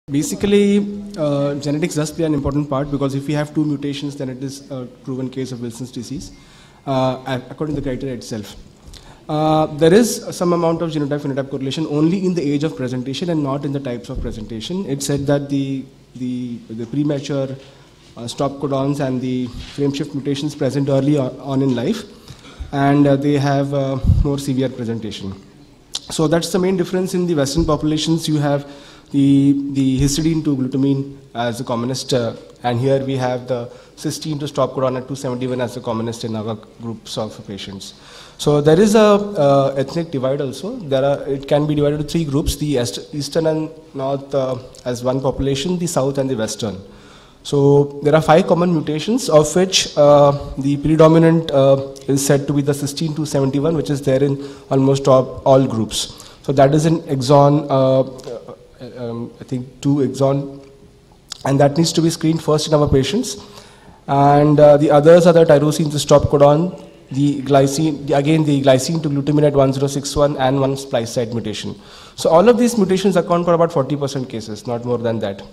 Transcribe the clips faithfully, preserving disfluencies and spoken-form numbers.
Basically, uh, genetics does play an important part because if we have two mutations, then it is a proven case of Wilson's disease, uh, according to the criteria itself. Uh, there is some amount of genotype-phenotype correlation only in the age of presentation and not in the types of presentation. It said that the, the, the premature uh, stop codons and the frameshift mutations present early on in life, and uh, they have uh, more severe presentation. So that's the main difference in the Western populations. You have the, the histidine to glutamine as the commonest, uh, and here we have the cysteine to stop codon at two seventy-one as the commonest in our groups of patients. So there is a uh, ethnic divide also. There are, it can be divided into three groups: the eastern and north uh, as one population, the south and the western. So there are five common mutations, of which uh, the predominant uh, is said to be the cysteine two seventy-one, which is there in almost all, all groups. So that is an exon, uh, um, I think two exon, and that needs to be screened first in our patients. And uh, the others are the tyrosine to stop codon, the glycine, the, again the glycine to glutamine at one zero six one, and one splice site mutation. So all of these mutations account for about forty percent cases, not more than that.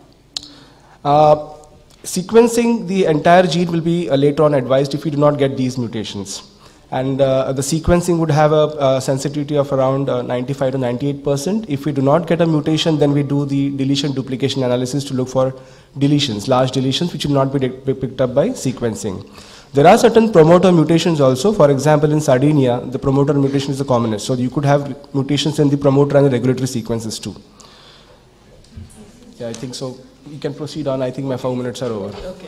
Uh, sequencing the entire gene will be uh, later on advised if we do not get these mutations. And uh, the sequencing would have a, a sensitivity of around uh, ninety-five to ninety-eight percent. If we do not get a mutation, then we do the deletion duplication analysis to look for deletions, large deletions, which will not be, be picked up by sequencing. There are certain promoter mutations also. For example, in Sardinia, the promoter mutation is the commonest. So you could have mutations in the promoter and the regulatory sequences too. Yeah, I think so. You can proceed on. I think my five minutes are over. Okay.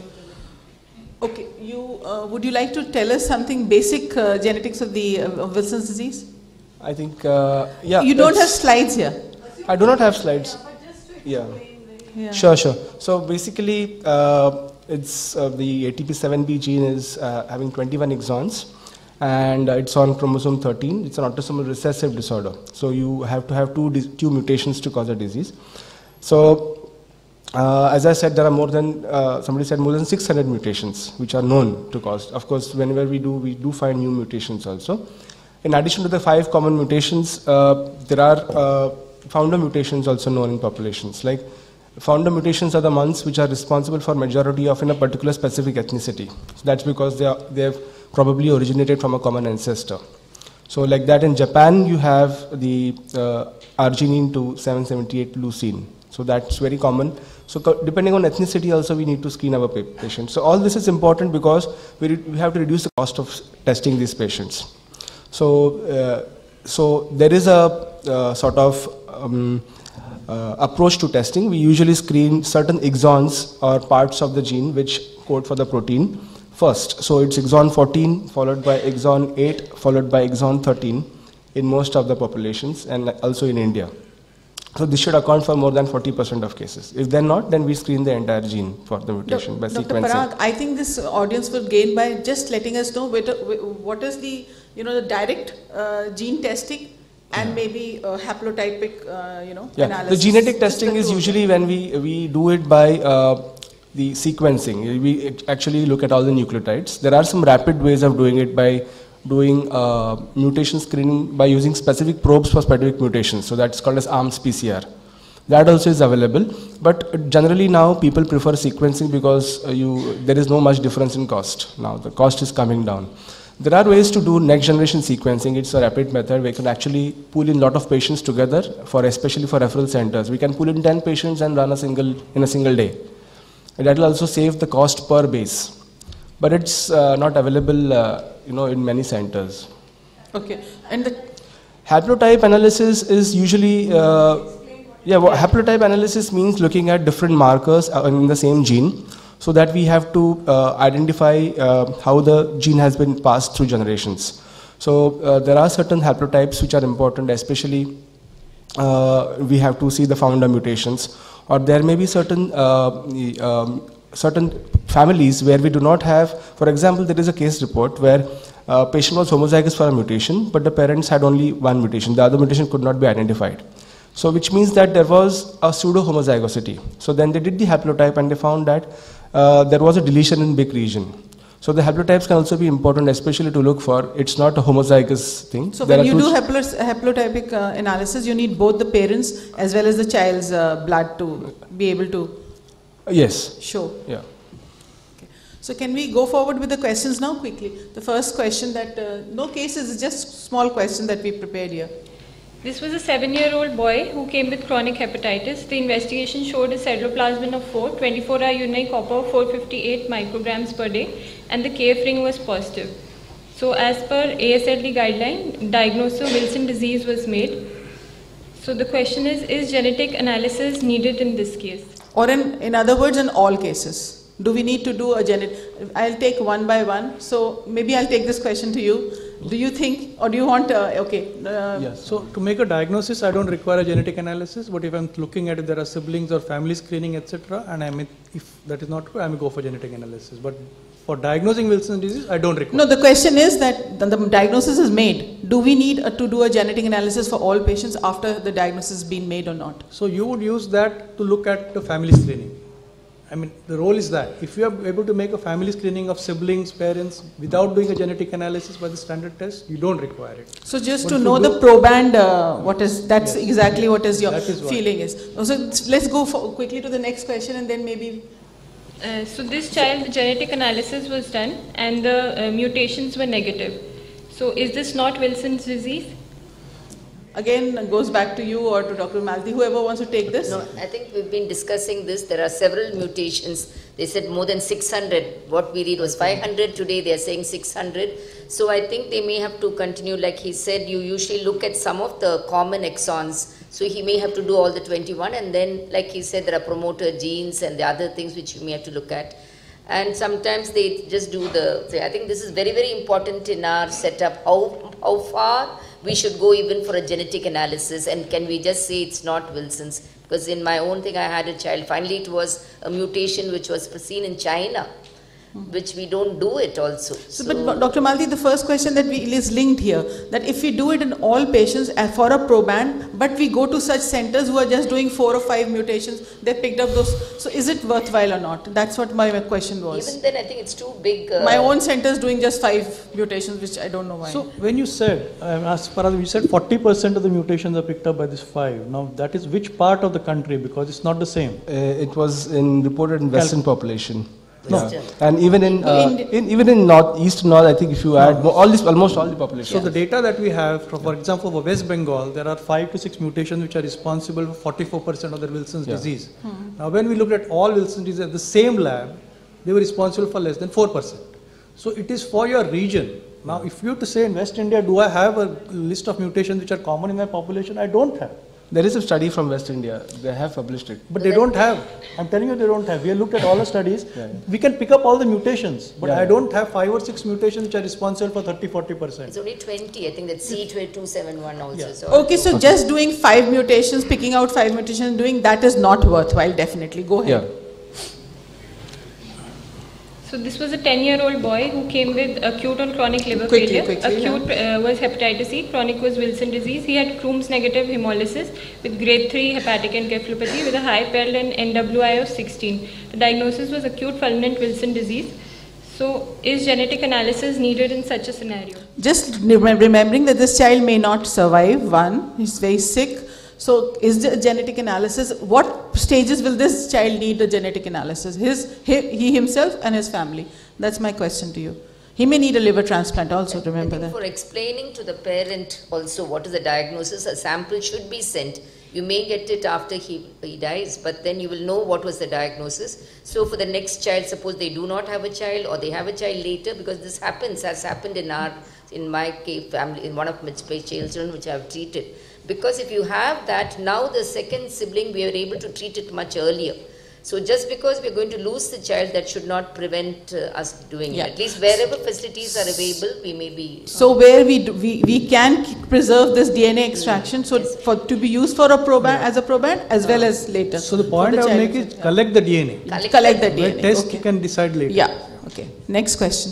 Okay. You uh, would you like to tell us something basic uh, genetics of the uh, of Wilson's disease? I think uh, yeah. You don't have slides here. I do not have slides. Yeah. Yeah. Sure, sure. So basically, uh, it's uh, the A T P seven B gene is uh, having twenty-one exons, and uh, it's on chromosome thirteen. It's an autosomal recessive disorder. So you have to have two two mutations to cause a disease. So Uh, as I said, there are more than, uh, somebody said more than six hundred mutations which are known to cause. Of course, whenever we do, we do find new mutations also. In addition to the five common mutations, uh, there are uh, founder mutations also known in populations. Like founder mutations are the ones which are responsible for majority of in a particular specific ethnicity. So that's because they, are, they have probably originated from a common ancestor. So like that in Japan, you have the uh, arginine to seven seventy-eight leucine. So that's very common. So depending on ethnicity also we need to screen our patients. So all this is important because we, we have to reduce the cost of testing these patients. So, uh, so there is a uh, sort of um, uh, approach to testing. We usually screen certain exons or parts of the gene which code for the protein first. So it's exon fourteen followed by exon eight followed by exon thirteen in most of the populations and also in India. So this should account for more than forty percent of cases. If they're not, then we screen the entire gene for the mutation by Doctor sequencing. Parag, I think this audience will gain by just letting us know what is the, you know, the direct uh, gene testing and yeah. maybe uh, haplotypic, uh, you know, yeah. analysis. The genetic testing is usually when we, we do it by uh, the sequencing. We actually look at all the nucleotides. There are some rapid ways of doing it by doing uh, mutation screening by using specific probes for specific mutations. So that's called as ARMS P C R. That also is available. But generally now people prefer sequencing because uh, you, there is no much difference in cost. Now the cost is coming down. There are ways to do next generation sequencing. It's a rapid method. We can actually pull in a lot of patients together, for especially for referral centers. We can pull in ten patients and run a single, in a single day. And that will also save the cost per base. But it's uh, not available uh, you know, in many centers. Okay. And the haplotype analysis is usually, uh, yeah, well, haplotype analysis means looking at different markers in the same gene so that we have to uh, identify uh, how the gene has been passed through generations. So uh, there are certain haplotypes which are important, especially uh, we have to see the founder mutations, or there may be certain uh, um, certain families where we do not have, for example, there is a case report where a patient was homozygous for a mutation, but the parents had only one mutation. The other mutation could not be identified. So which means that there was a pseudo-homozygosity. So then they did the haplotype and they found that uh, there was a deletion in B I C region. So the haplotypes can also be important, especially to look for. It's not a homozygous thing. So There when are you two do haplo- haplotypic uh, analysis, you need both the parents as well as the child's uh, blood to be able to Yes. show. Yeah. So can we go forward with the questions now quickly? The first question that, uh, no cases, it's just small question that we prepared here. This was a seven-year-old boy who came with chronic hepatitis. The investigation showed a ceruloplasmin of four, twenty-four hour urinary copper of four hundred fifty-eight micrograms per day, and the K F ring was positive. So as per A S L D guideline, diagnosis of Wilson disease was made. So the question is, is genetic analysis needed in this case? Or in, in other words, in all cases. Do we need to do a genetic? I'll take one by one. So maybe I'll take this question to you. Do you think, or do you want, uh, okay. Uh, Yes, so to make a diagnosis, I don't require a genetic analysis, but if I'm looking at if there are siblings or family screening, et cetera, and I may, if that is not true, I may go for genetic analysis. But for diagnosing Wilson's disease, I don't require. No, the question is that the, the diagnosis is made. Do we need uh, to do a genetic analysis for all patients after the diagnosis has been made or not? So you would use that to look at the family screening. I mean, the role is that if you are able to make a family screening of siblings, parents, without doing a genetic analysis by the standard test, you don't require it. So just But to if you know do- the proband, uh, what is, that's Yes. exactly what is your That is what- feeling is. So let's go for, quickly to the next question and then maybe. Uh, so this child, the genetic analysis was done and the uh, mutations were negative. So is this not Wilson's disease? Again, goes back to you or to Doctor Malti, whoever wants to take this. No, I think we've been discussing this. There are several mutations. They said more than six hundred. What we read was five hundred. Today they are saying six hundred. So I think they may have to continue. Like he said, you usually look at some of the common exons. So he may have to do all the twenty-one. And then, like he said, there are promoter genes and the other things which you may have to look at. And sometimes they just do the, I think this is very, very important in our setup. How, how far we should go even for a genetic analysis, and can we just say it's not Wilson's? Because in my own thing I had a child, finally it was a mutation which was seen in China, which we don't do it also. So, but Doctor Malti, the first question that we is linked here, that if we do it in all patients uh, for a proband, but we go to such centers who are just doing four or five mutations, they picked up those, so is it worthwhile or not? That's what my question was. Even then I think it's too big. Uh, My own center is doing just five mutations, which I don't know why. So when you said, um, as far as you said, forty percent of the mutations are picked up by this five. Now that is which part of the country? Because it's not the same. Uh, it was in reported in Western population. No. Yeah. And even in, uh, Indi- in even in north, east, north, I think if you add mo- all this, almost all the population. So the data that we have, for, for example, for West Bengal, there are five to six mutations which are responsible for forty-four percent of the Wilson's Yeah. disease. Now, when we looked at all Wilson's disease at the same lab, they were responsible for less than four percent. So it is for your region. Now, if you have to say in West India, do I have a list of mutations which are common in my population? I don't have. There is a study from West India. They have published it. But they don't have. I'm telling you, they don't have. We have looked at all the studies. Yeah, yeah. We can pick up all the mutations, but Yeah, I yeah. don't have five or six mutations which are responsible for thirty, forty percent. it's only twenty. I think that's C two seventy-one also. Yeah. So Okay, so just doing five mutations, picking out five mutations, doing that is not worthwhile, definitely. Go ahead. Yeah. So this was a ten-year-old boy who came with acute and chronic liver Quickly, failure. quickly, acute uh, was hepatitis C, chronic was Wilson disease. He had Crohn's negative hemolysis with grade three hepatic encephalopathy with a high P E L and N W I of sixteen. The diagnosis was acute fulminant Wilson disease. So is genetic analysis needed in such a scenario? Just rem- remembering that this child may not survive, one, he's very sick. So is the genetic analysis, what stages will this child need a genetic analysis? His, he, he himself and his family. That's my question to you. He may need a liver transplant also, remember I think that. for explaining to the parent also what is the diagnosis, a sample should be sent. You may get it after he, he dies, but then you will know what was the diagnosis. So for the next child, suppose they do not have a child or they have a child later, because this happens, has happened in our, in my case, family, in one of my children which I have treated. Because if you have that, now the second sibling, we are able to treat it much earlier. So just because we are going to lose the child, that should not prevent uh, us doing Yeah. it. At least wherever facilities are available, we may be. So where we, do, we, we can k- preserve this D N A extraction so Yes. for to be used for a proband, as a proband as well as later. So the for point I would child. make is collect the D N A. Collect Collect the the D N A. Where test okay. you can decide later. Yeah, okay. Next question.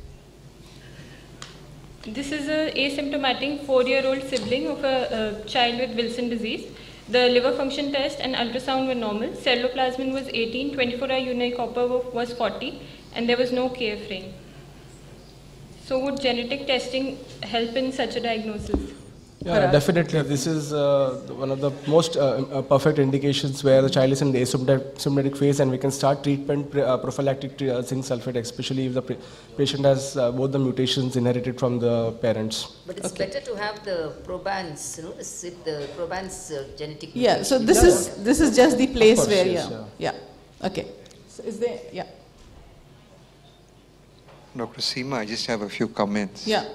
This is a asymptomatic four-year-old sibling of a, a child with Wilson disease. The liver function test and ultrasound were normal. Ceruloplasmin was eighteen, twenty-four hour urinary copper was forty, and there was no K F ring. So would genetic testing help in such a diagnosis? Yeah, definitely. This is uh, one of the most uh, uh, perfect indications where the child is in the asymptomatic phase, and we can start treatment pre- uh, prophylactic uh, zinc sulfate, especially if the pre- patient has uh, both the mutations inherited from the parents. But it's okay. better to have the proband's, you know, the, si- the proband's uh, genetic Yeah, mutation. so this Yeah. is this is just the place course, where, yes, yeah. yeah. Okay. So is there, yeah. Doctor Seema, I just have a few comments. Yeah.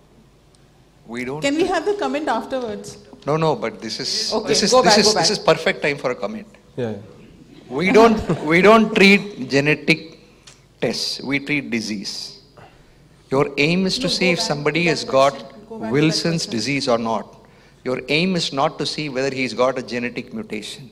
We don't. Can we have the comment afterwards? No, no, but this is Okay, this is go this back, is go back. this is perfect time for a comment. Yeah. We don't we don't treat genetic tests. We treat disease. Your aim is to No, see go if back somebody to has that got question. Go back to that Wilson's question. disease or not. Your aim is not to see whether he's got a genetic mutation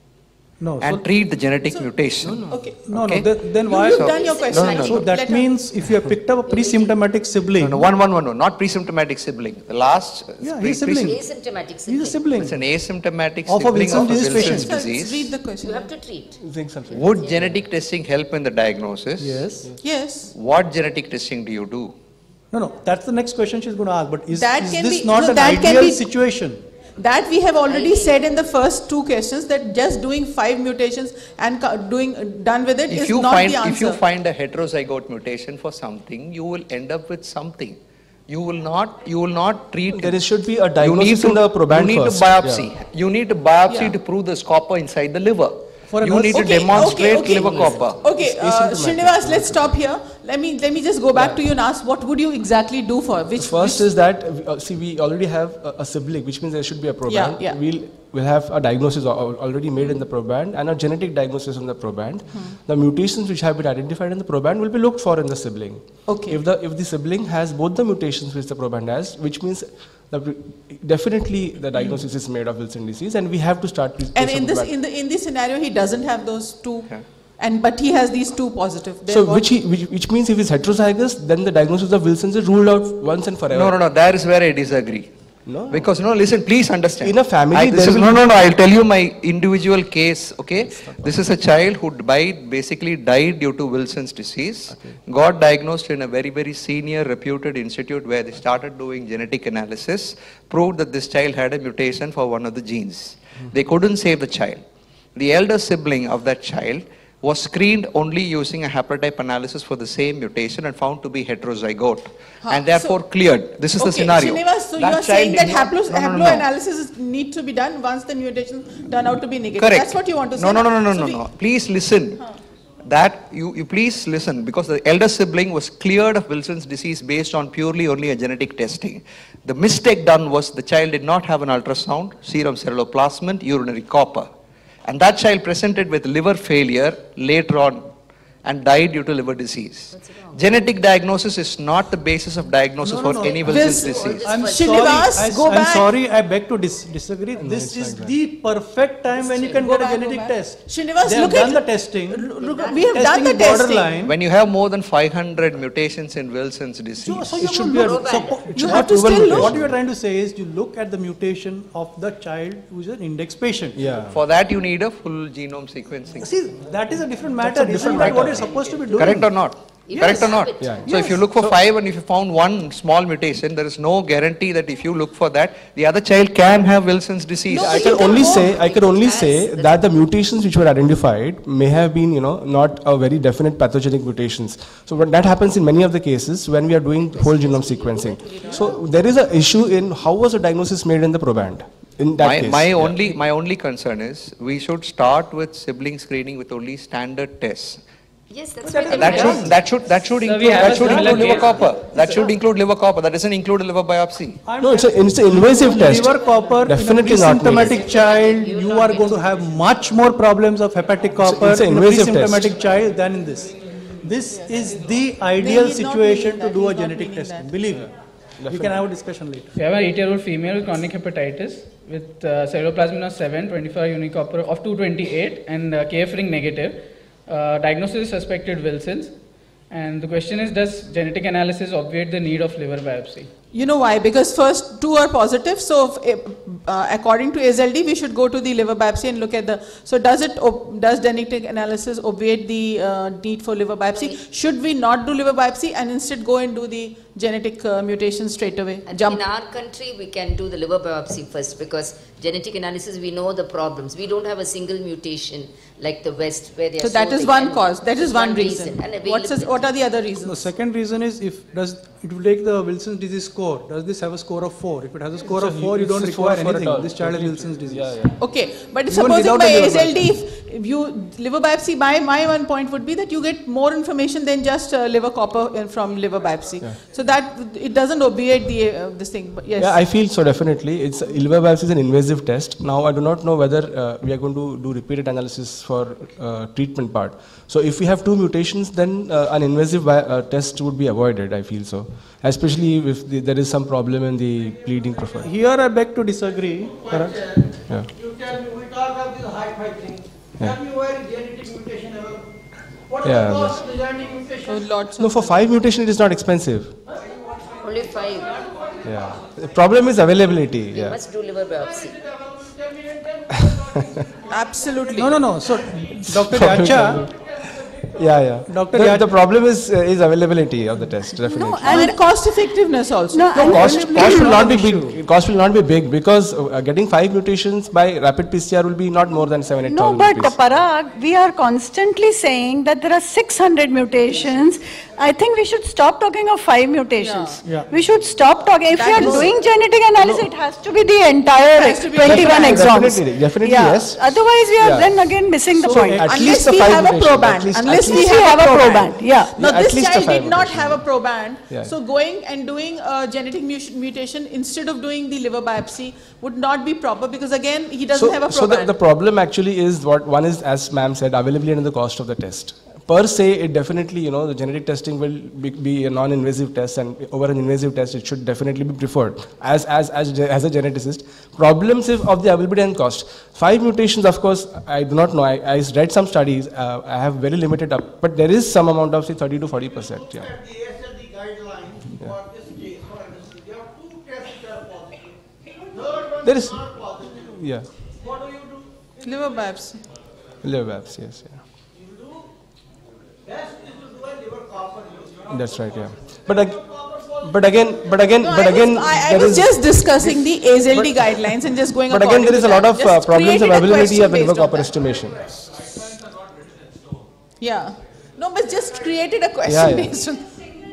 No, and so, treat the genetic So- mutation. Okay. no, Okay. no, then, then You, why? you've So- done your question. no, no, So no. that Let her- means if you have picked up a pre-symptomatic sibling, No, no, one, one, one, no, not pre-symptomatic sibling. The last. uh, Yeah, pre- he's sibling. pre-sym- Asymptomatic he's sibling. a sibling. It's an asymptomatic Of a sibling Wilson of a disease Wilson's patient. Sir, disease. read the question. You have to treat. Zinc sulfate. Would genetic testing help in the diagnosis? Yes. Yes. What genetic testing do you do? No, no, that's the next question she's going to ask. But is, That is can this be- not no, an that can ideal be- situation? That we have already I- said in the first two questions that just doing five mutations and co- doing uh, done with it is If you not find the answer. if you find a heterozygote mutation for something, you will end up with something. You will not you will not treat. There is, should be a you need diagnosis to in the proband you need first. to biopsy. Yeah. You need to biopsy Yeah. to prove there's copper inside the liver. For a you nurse- need to Okay, demonstrate okay, okay. liver copper. Okay, uh, asymptomatic. Srinivas, let's stop here. Let me let me just go back to you and ask what would you exactly do for which First which, is that, uh, see, we already have a, a sibling, which means there should be a proband. Yeah, yeah. We'll, we'll have a diagnosis al- already made in the proband and a genetic diagnosis on the proband. The mutations which have been identified in the proband will be looked for in the sibling. Okay. If the, if the sibling has both the mutations which the proband has, which means that we- definitely the diagnosis is made of Wilson disease, and we have to start with and based in on this proband. in the in this scenario he doesn't have those two Yeah. and but he has these two positive. Then So what- which, he, which, which means if he's heterozygous, then the diagnosis of Wilson's is ruled out once and forever. No, no, no. That is where I disagree. No. Because no, listen, please understand. In a family, I, this there is, will no, be- no, no. I'll tell you my individual case. Okay, this is a child who died, basically died due to Wilson's disease. Got diagnosed in a very, very senior, reputed institute where they started doing genetic analysis. Proved that this child had a mutation for one of the genes. They couldn't save the child. The elder sibling of that child was screened only using a haplotype analysis for the same mutation and found to be heterozygote, Huh, and therefore so- cleared. This is the okay, scenario. Srinivas, so you That are saying child that did not- haplo, no, no, haplo no, no. analysis is- need to be done once the mutation turn out to be negative. Correct. That's what you want to say. No, no, no, now? no, So no, we- no, no. Please listen. That you, you please listen, because the elder sibling was cleared of Wilson's disease based on purely only a genetic testing. The mistake done was the child did not have an ultrasound, serum ceruloplasmin, urinary copper. And that child presented with liver failure later on and died due to liver disease. Genetic diagnosis is not the basis of diagnosis No, no, for no. any Wilson's This- disease. I'm Srinivas, sorry, I, go I'm back. sorry, I beg to dis- disagree. This it's is like the perfect time when you can Go get a back, go genetic back. test. Srinivas, they have look done at- the testing. Look, we have done testing the is testing. borderline. When you have more than five hundred mutations in Wilson's disease, So, so It you should should be a- look, Proband. suppo- You you have have to to still look. What you are trying to say is you look at the mutation of the child who is an index patient. Yeah. for that you need a full genome sequencing. See, that is a different matter. a different Isn't that what matter. you're supposed to be doing? Correct or not? Yes. Correct or not? Yeah. So if you look for five and if you found one small mutation, there is no guarantee that if you look for that, the other child can have Wilson's disease. No, I but can you can only hope say, I can only it say has the- that the mutations which were identified may have been, you know, not a very definite pathogenic mutations. So when that happens in many of the cases when we are doing whole genome sequencing. So there is an issue in how was the diagnosis made in the proband. In that My, case. my Yeah. only my only concern is we should start with sibling screening with only standard tests. Yes, that's why they That were should done. that should that should Sir, we include have that a should similar include liver case. copper. That should include liver copper. That doesn't include a liver biopsy. I'm No, it's, a, it's an invasive test. Liver copper, Definitely in a not pre-symptomatic needed. child, you are going to have much more problems of hepatic copper it's an in a invasive pre-symptomatic test. child than in this. This is the ideal he's not situation meaning to that, do a he's not genetic meaning testing. that. Believe me. We can have a discussion later. We have an eight-year-old female with chronic hepatitis with uh, ceruloplasmin of seven, twenty-five unique copper of two twenty-eight, and uh, K F ring negative. Uh, diagnosis is suspected Wilson's. And the question is, does genetic analysis obviate the need of liver biopsy? You know why? Because first two are positive. So if, uh, according to A Z L D, we should go to the liver biopsy and look at the. So does it op- does genetic analysis obviate the uh, need for liver biopsy? Should we not do liver biopsy and instead go and do the genetic uh, mutation straight away? And Jump. in our country, we can do the liver biopsy first because genetic analysis, we know the problems. We don't have a single mutation like the West where they are So that is they one can- cause. That is one reason. And What's the, what are the other reasons? The second reason is if does it will take the Wilson's disease score. Does this have a score of four? If it has a score of four, you don't it's require four for it anything. all. This child has Totally. Wilson's disease. Yeah, yeah. Okay, but Even supposing without by a A liver S L D, if, if you liver biopsy, my, my one point would be that you get more information than just uh, liver copper in, from liver biopsy. Yeah. So that it doesn't obviate the uh, this thing. But yes. Yeah, I feel so definitely. It's liver biopsy is an invasive test. Now I do not know whether uh, we are going to do repeated analysis for uh, treatment part. So if we have two mutations, then uh, an invasive bi- uh, test would be avoided. I feel so, especially if the, there is some problem in the bleeding profile. Here I beg to disagree. Karan. Yeah. You tell me, we talk about this high-fi thing. Yeah. Tell me where is genetic mutation ever? What Yeah, is the cost of the genetic mutation? So lots No, of for five mutation it is not expensive. Only five. Yeah. The problem is availability. We Yeah. must do liver biopsy. absolutely. No, no, no. So, Doctor Yacha, Yeah, yeah. Doctor The, Yat- the problem is uh, is availability of the test. Definitely. And cost effectiveness also. No, No, and- cost, cost will not be big. Cost will not be big because uh, getting five mutations by rapid P C R will be not more than seven, eight No, thousand but rupees. Parag, we are constantly saying that there are six hundred mutations. I think we should stop talking of five mutations. Yeah. Yeah. We should stop talking. If That we are is- doing genetic analysis, it has to be the entire Has to be twenty-one Definitely, exons. definitely, definitely, yeah. yes. Otherwise, we are Yeah. then again missing the So, point. at Unless least the we five have a mutations, proband. at least- Unless at we least- we have, have a a proband. proband, yeah. Now Yeah, at this least the child five did not mutations. have a proband. Yeah. So going and doing a genetic mu- mutation instead of doing the liver biopsy would not be proper because again he doesn't so, have a so the, proband. the problem actually is what one is, as ma'am said, availability and the cost of the test. Per se, it definitely, you know, the genetic testing will be, be a non-invasive test, and over an invasive test, it should definitely be preferred as as as, ge- as a geneticist. Problems if, of the availability and cost. Five mutations, of course, I do not know. I, I read some studies. Uh, I have very limited up, but there is some amount of say thirty to forty percent. Yeah. At the A S L D guidelines for this case, for instance, there are two tests which are positive. Third one There is is- not positive. Yeah. What do you do? liver biopsy. Liver biopsy, yes, yeah. You do, best is to do a liver copper use. That's right, yeah. But ag- but again, but again, No, but I again, was, I, I there was is- just discussing the A S L D guidelines and just going But again, according there is to a lot that. of uh, Just problems of created a availability question of the liver based on copper that. estimation. Yeah. No, but just created a question Yeah, yeah. based on.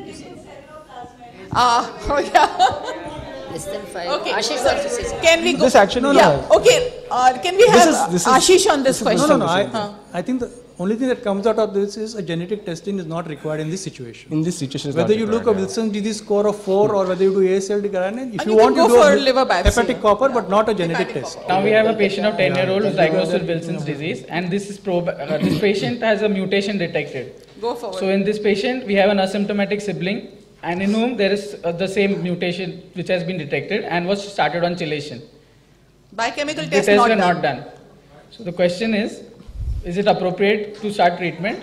Ah, oh yeah. Less than five. Okay. Ashish so wants to say something. can we go? This actually- No, no. yeah. Okay. Uh, can we This have is- this is- Ashish on this this is- question? No, no, no. I, Huh. I think the only thing that comes out of this is a genetic testing is not required in this situation. In this situation, it's Whether not you look required, a yeah. Wilson disease score of four or whether you do A S L D guideline, if And you, you want can to go do for a liver biopsy. hepatic copper but not a genetic test. Now we have a patient of ten year old who's diagnosed with Wilson's disease, and this is prob- uh, this patient has a mutation detected. Go forward. So in this patient, we have an asymptomatic sibling, and in whom there is uh, the same mutation which has been detected and was started on chelation. Biochemical The test tests not were done. not done. So the question is, is it appropriate to start treatment?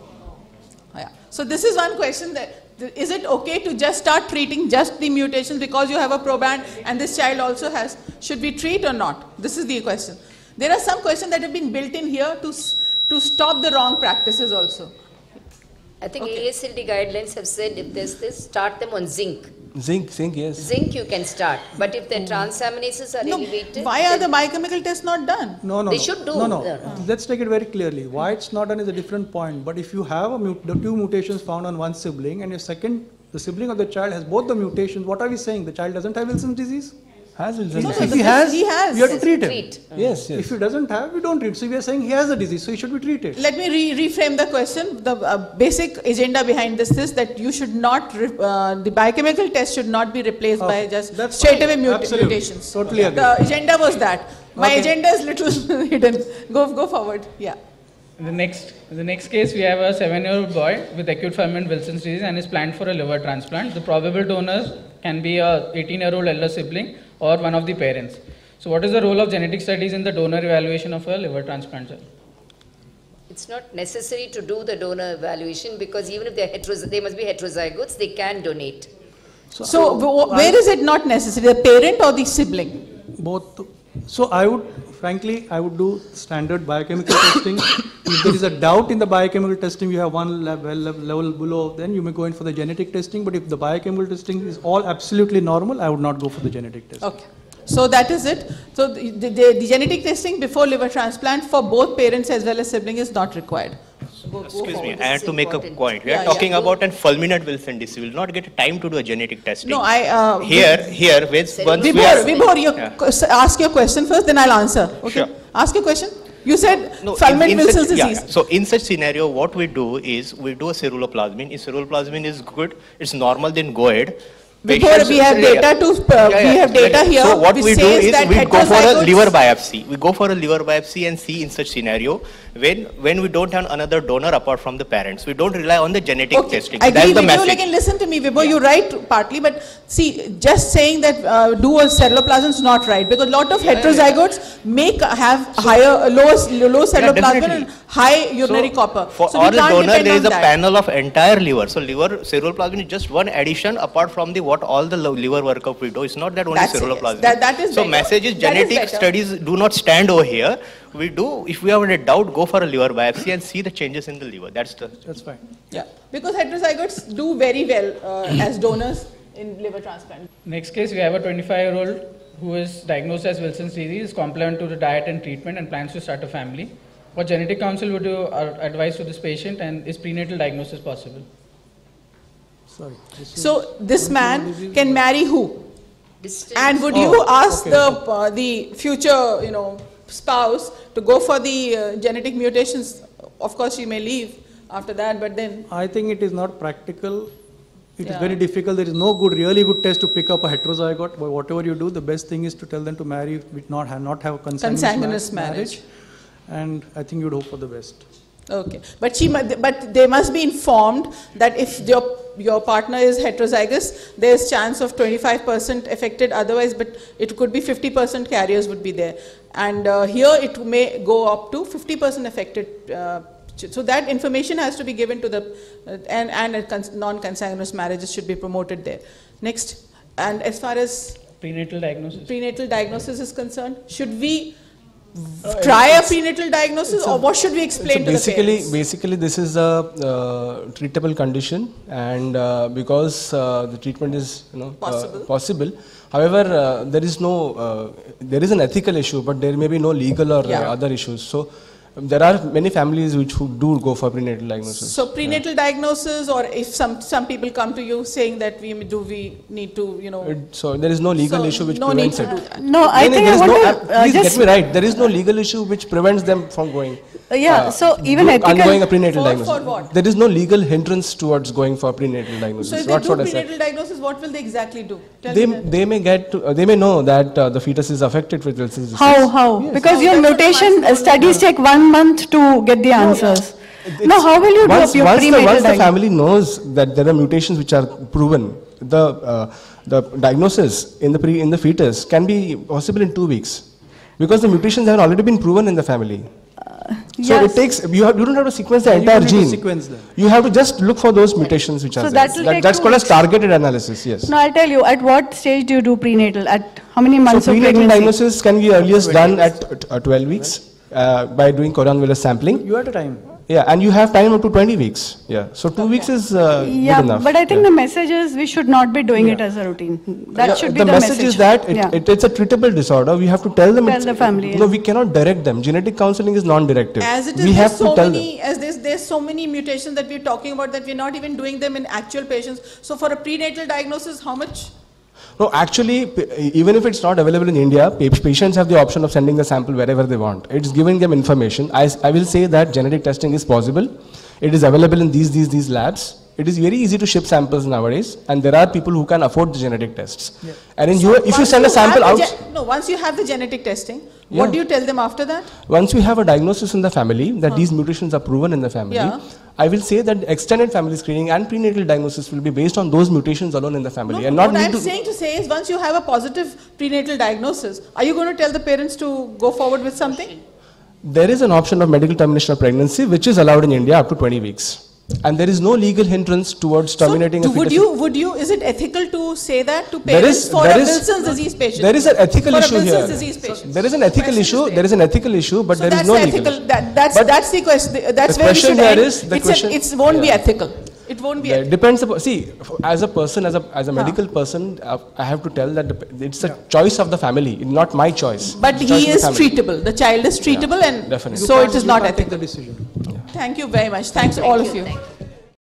Yeah. So this is one question that th- is it okay to just start treating just the mutations because you have a proband and this child also has? Should we treat or not? This is the question. There are some questions that have been built in here to s- to stop the wrong practices also. I think Okay. A S L D guidelines have said if there's this, start them on zinc. Zinc, zinc, yes. Zinc you can start, but if the transaminases are No, elevated, why are the then biochemical tests not done? No, no, They no. should do. No, no. Yeah. Let's take it very clearly. Why it's not done is a different point. But if you have a mut- the two mutations found on one sibling and your second, the sibling of the child has both the mutations, what are we saying? The child doesn't have Wilson's disease? Has Wilson's No, no, disease? If the- he has, he has. we have to treat him. treat. Yes, yes. If he doesn't have, we don't treat. So we are saying he has a disease, so he should be treated. Let me re- reframe the question. The uh, basic agenda behind this is that you should not, re- uh, the biochemical test should not be replaced by Okay, just that's straight fine. away mut- Absolutely. mutations. Totally agree. The agenda was that. My Okay. agenda is little hidden. Go go forward. Yeah. In the next, in the next case, we have a seven-year-old boy with acute fulminant Wilson's disease and is planned for a liver transplant. The probable donors can be a eighteen-year-old elder sibling or one of the parents. So, what is the role of genetic studies in the donor evaluation of a liver transplant? Sir? It's not necessary to do the donor evaluation because even if they're heterozy- they must be heterozygotes, they can donate. So, w- where is it not necessary? The parent or the sibling? Both. So I would, frankly, I would do standard biochemical testing. If there is a doubt in the biochemical testing, you have one level, level below, then you may go in for the genetic testing. But if the biochemical testing is all absolutely normal, I would not go for the genetic testing. Okay. So that is it. So the, the, the genetic testing before liver transplant for both parents as well as sibling is not required. Go, go Excuse forward. me, I have to make a point. We Yeah, are talking yeah. about an fulminant Wilson disease. We will not get time to do a genetic testing. No, I... Uh, here, here, with once we Vibhor, are... Vibhor, you Yeah. q- ask your question first, then I'll answer. Okay? Sure. Ask your question. You said No, in- fulminant in Wilson's such, yeah, disease. yeah. So in such scenario, what we do is we do a ceruloplasmin. If ceruloplasmin is good, it's normal, then go ahead. Before Patients- we have yeah, data to, uh, yeah, we yeah. have data Like, here. So what which we do says is that we go for a heterozygotes- liver biopsy. We go for a liver biopsy and see in such scenario when when we don't have another donor apart from the parents. We don't rely on the genetic Okay, testing. I That's agree the with you. message. Like, listen to me, Vibhor. You're right partly, but see, just saying that uh, do a ceruloplasmin is not right because a lot of heterozygotes make have higher, low, low ceruloplasmin definitely. and high urinary copper. For so we all can't donor, depend there on is a that. panel of entire liver. So liver ceruloplasmin is just one addition apart from the what all the lo- liver workup we do. It's not that only That's it, yes. ceruloplasmin. That- that is so better. message is That is genetic better. studies do not stand over here. We do, if we have a doubt, go for a liver biopsy and see the changes in the liver. That's the. That's fine. Yeah, because heterozygotes do very well uh, as donors in liver transplant. Next case, we have a twenty-five-year-old who is diagnosed as Wilson's disease, is compliant to the diet and treatment and plans to start a family. What genetic counsel would you uh, advise to this patient, and is prenatal diagnosis possible? Sorry. This is- So this man can marry who? Distance. And would Oh, you ask okay, the okay. uh, the future, you know, spouse to go for the uh, genetic mutations? Of course, she may leave after that, but then I think it is not practical. It is Yeah. very difficult. There is no good, really good test to pick up a heterozygote. But whatever you do, the best thing is to tell them to marry, with not have not have a consanguineous, Consanguineous ma- marriage. And I think you'd hope for the best. okay. But she, mu- but they must be informed that if your your partner is heterozygous, there is chance of twenty-five percent affected. Otherwise, but it could be fifty percent carriers would be there, and uh, here it may go up to fifty percent affected. Uh, so that information has to be given to the uh, and and a cons- non-consanguineous marriages should be promoted there. Next, and as far as Prenatal diagnosis. prenatal diagnosis is concerned, should we try a prenatal diagnosis, or what should we explain So to the basically, parents? basically this is a uh, treatable condition, and uh, because uh, the treatment is you know Possible. Uh, possible. However, uh, there is no uh, there is an ethical issue, but there may be no legal or Yeah. uh, other issues. So um, there are many families which who do go for prenatal diagnosis. So prenatal diagnosis, or if some some people come to you saying that we do we need to you know It- so there is no legal So issue which no need prevents to it. do that. No, I No, no, think there I is want no, to uh, uh, please just. get me right. There is no legal issue which prevents them from going. Uh, yeah, so even go- ethical. undergoing a prenatal For- diagnosis. for what? There is no legal hindrance towards going for prenatal diagnosis. So if they That's do what I said. prenatal diagnosis, what will they exactly do? Tell They, me that. they may get to, uh, they may know that uh, the fetus is affected with Wilson's disease. How, how? Because Oh, your that's what I'm mutation uh, asking. studies take one month to get the answers. Now, how will you once, do your once, the, prenatal once the diagnosis? family knows that there are mutations which are proven, the uh, the diagnosis in the pre in the fetus can be possible in two weeks, because the mutations have already been proven in the family. So yes. it takes you have you don't have to sequence the You entire don't need to gene. sequence them. You have to just look for those mutations which So are there. that will take that's two called as weeks. targeted analysis. Yes. No, I'll tell you, at what stage do you do prenatal? At how many So months of prenatal pregnancy? diagnosis can be earliest done at uh, twelve weeks uh, by doing coronal villus sampling. You at a time. Yeah, and you have time up to twenty weeks. Yeah, so two weeks is uh, Yeah, good enough. but I think yeah. the message is we should not be doing it Yeah. as a routine. That Yeah, should be the, the, message, is that it, yeah. it, it's a treatable disorder. We have to tell them. Tell it's, the family, No, yeah. we cannot direct them. Genetic counseling is non-directive. As it is, we have there's to so tell many, them. as there's, there's so many mutations that we're talking about that we're not even doing them in actual patients. So for a prenatal diagnosis, how much? No, actually, p- even if it's not available in India, pa- patients have the option of sending the sample wherever they want. It's giving them information. I, s- I will say that genetic testing is possible. It is available in these, these, these labs. It is very easy to ship samples nowadays, and there are people who can afford the genetic tests. Yeah. And in So you, if you once send a have sample the out, gen- no, once you have the genetic testing, Yeah. what do you tell them after that? once we have a diagnosis in the family that these mutations are proven in the family, Yeah. I will say that extended family screening and prenatal diagnosis will be based on those mutations alone in the family, No, and not what need I'm to. saying to say is once you have a positive prenatal diagnosis, are you going to tell the parents to go forward with something? There is an option of medical termination of pregnancy which is allowed in India up to twenty weeks. and there is no legal hindrance towards terminating so, a would fetus. you, would you, is it ethical to say that to There parents is- for there a is- Wilson's disease patient? There is an ethical for issue a Wilson's here. disease patient. There is an ethical Question is issue. there. There is an ethical issue, but So there is that's no the legal. ethical, that, that's, But that's the question, that's the where we question should here end. is the It's question- a, it won't be yeah. ethical. It won't be Yeah, ethical. it depends upon, see, f- as a person, as a, as a medical person, uh, I have to tell that the, it's a choice of the family, not my choice. But It's the choice he of is the family. treatable. The child is treatable, and definitely. so it is You not can't take ethical. the decision. Thank you very much. Thanks Thank all you, of you. thank you.